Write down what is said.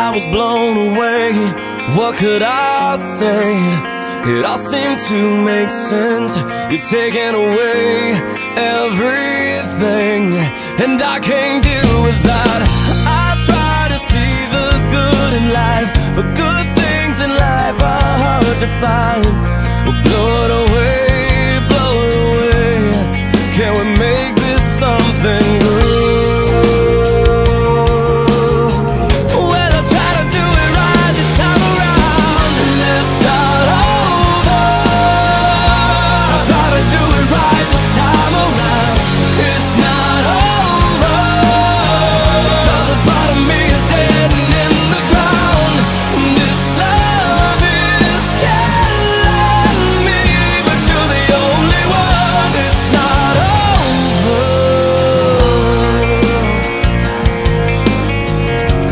I was blown away. What could I say? It all seemed to make sense. You're taking away everything, and I can't do without